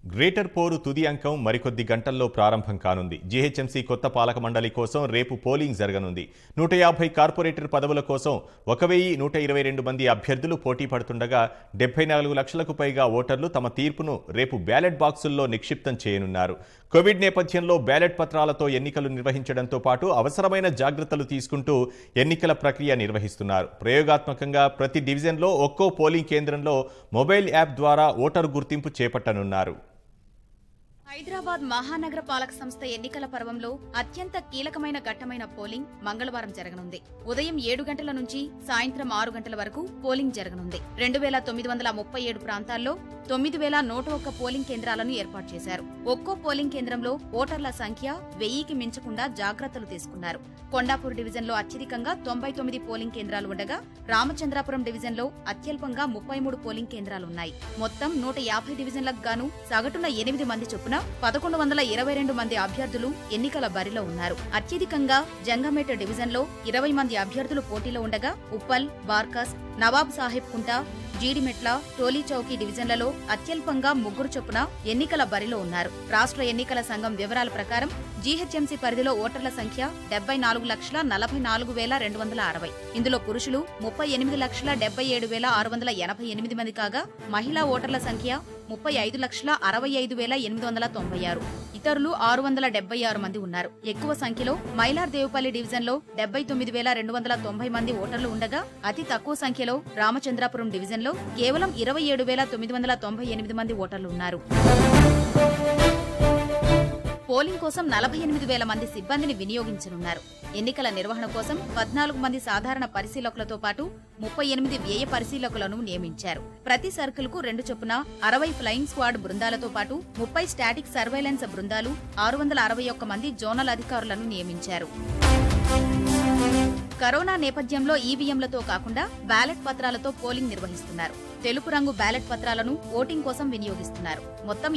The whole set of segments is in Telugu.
గ్రేటర్ పోరు తుది అంకం మరికొద్ది గంటల్లో ప్రారంభం కానుంది. జీహెచ్ఎంసీ కొత్త పాలక మండలి కోసం రేపు పోలింగ్ జరగనుంది. 150 కార్పొరేటర్ పదవుల కోసం 1122 మంది అభ్యర్థులు పోటీ పడుతుండగా 74 లక్షలకు పైగా ఓటర్లు తమ తీర్పును రేపు బ్యాలెట్ బాక్సుల్లో నిక్షిప్తం చేయనున్నారు. కోవిడ్ నేపథ్యంలో బ్యాలెట్ పత్రాలతో ఎన్నికలు నిర్వహించడంతో పాటు అవసరమైన జాగ్రత్తలు తీసుకుంటూ ఎన్నికల ప్రక్రియ నిర్వహిస్తున్నారు. ప్రయోగాత్మకంగా ప్రతి డివిజన్లో ఒక్కో పోలింగ్ కేంద్రంలో మొబైల్ యాప్ ద్వారా ఓటరు గుర్తింపు చేపట్టనున్నారు. హైదరాబాద్ మహానగర పాలక సంస్థ ఎన్నికల పర్వంలో అత్యంత కీలకమైన ఘట్టమైన పోలింగ్ మంగళవారం జరగనుంది. ఉదయం 7 గంటల నుంచి సాయంత్రం 6 గంటల వరకు పోలింగ్ జరగనుంది. 2937 ప్రాంతాల్లో 9101 పోలింగ్ కేంద్రాలను ఏర్పాటు చేశారు. ఒక్కో పోలింగ్ కేంద్రంలో ఓటర్ల సంఖ్య 1000కి మించకుండా జాగ్రత్తలు తీసుకున్నారు. కొండాపూర్ డివిజన్లో అత్యధికంగా 99 పోలింగ్ కేంద్రాలు ఉండగా రామచంద్రాపురం డివిజన్లో అత్యల్పంగా 33 పోలింగ్ కేంద్రాలున్నాయి. మొత్తం 150 డివిజన్లకు గాను సగటున 8 మంది చొప్పున 1122 మంది అభ్యర్థులు ఎన్నికల బరిలో ఉన్నారు. అత్యధికంగా జంగమేట డివిజన్లో 20 మంది అభ్యర్థులు పోటీలో ఉండగా ఉప్పల్, బార్కస్, నవాబ్ సాహెబ్ కుంట, జీడిమెట్ల, టోలీ చౌకీ డివిజన్లలో అత్యల్పంగా 3 చొప్పున ఎన్నికల బరిలో ఉన్నారు. రాష్ట్ర ఎన్నికల సంఘం వివరాల ప్రకారం జీహెచ్ఎంసీ పరిధిలో ఓటర్ల సంఖ్య 74,44,260. ఇందులో పురుషులు 38,77,688 మంది కాగా మహిళా ఓటర్ల సంఖ్య 35,65,896. ఇతరులు 676 మంది ఉన్నారు. ఎక్కువ సంఖ్యలో మైలార్ దేవుపల్లి డివిజన్లో 79,290 మంది ఓటర్లు ఉండగా అతి తక్కువ సంఖ్యలో రామచంద్రాపురం డివిజన్లో కేవలం 27,998 మంది ఓటర్లు ఉన్నారు. పోలింగ్ కోసం 48,000 మంది సిబ్బందిని వినియోగించనున్నారు. ఎన్నికల నిర్వహణ కోసం 14 మంది సాధారణ పరిశీలకులతో పాటు 38 వ్యయ పరిశీలకులను నియమించారు. ప్రతి సర్కిల్కు 2 చొప్పున 60 ఫ్లయింగ్ స్క్వాడ్ బృందాలతో పాటు 30 స్టాటిక్ సర్వేలెన్స్ బృందాలు, 661 మంది జోనల్ అధికారులను నియమించారు. కరోనా నేపథ్యంలో ఈవీఎంలతో కాకుండా బ్యాలెట్ పత్రాలతో పోలింగ్ నిర్వహిస్తున్నారు. తెలుపు రంగు బ్యాలెట్ పత్రాలను ఓటింగ్ కోసం వినియోగిస్తున్నారు. మొత్తం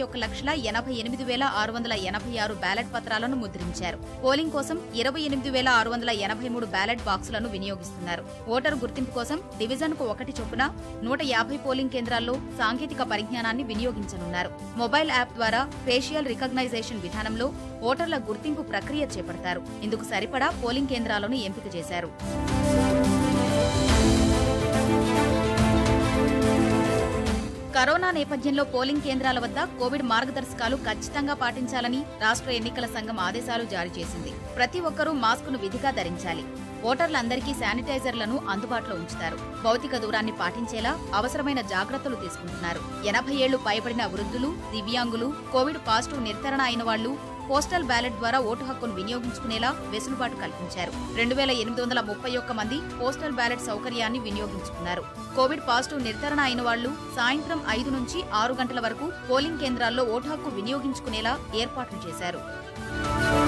81,88,686 బ్యాలెట్ పత్రాలను ముద్రించారు. పోలింగ్ కోసం 28,683 బ్యాలెట్ బాక్సులను వినియోగిస్తున్నారు. ఓటరు గుర్తింపు కోసం డివిజన్కు 1 చొప్పున 150 పోలింగ్ కేంద్రాల్లో సాంకేతిక పరిజ్ఞానాన్ని వినియోగించనున్నారు. మొబైల్ యాప్ ద్వారా ఫేషియల్ రికగ్నైజేషన్ విధానంలో ఓటర్ల గుర్తింపు ప్రక్రియ చేపడతారు. ఇందుకు సరిపడా పోలింగ్ కేంద్రాలను ఎంపిక చేశారు. కరోనా నేపథ్యంలో పోలింగ్ కేంద్రాల వద్ద కోవిడ్ మార్గదర్శకాలు ఖచ్చితంగా పాటించాలని రాష్ట్ర ఎన్నికల సంఘం ఆదేశాలు జారీ చేసింది. ప్రతి ఒక్కరూ మాస్కును విధిగా ధరించాలి. ఓటర్లందరికీ శానిటైజర్లను అందుబాటులో ఉంచుతారు. భౌతిక దూరాన్ని పాటించేలా అవసరమైన జాగ్రత్తలు తీసుకుంటున్నారు. 80 ఏళ్లు పైబడిన వృద్ధులు, దివ్యాంగులు, కోవిడ్ పాజిటివ్ నిర్ధారణ అయిన వాళ్లు పోస్టల్ బ్యాలెట్ ద్వారా ఓటు హక్కును వినియోగించుకునేలా వెసులుబాటు కల్పించారు. 2831 మంది పోస్టల్ బ్యాలెట్ సౌకర్యాన్ని వినియోగించుకున్నారు. కోవిడ్ పాజిటివ్ నిర్ధారణ అయిన వాళ్లు సాయంత్రం 5 నుంచి 6 గంటల వరకు పోలింగ్ కేంద్రాల్లో ఓటు హక్కు వినియోగించుకునేలా ఏర్పాట్లు చేశారు.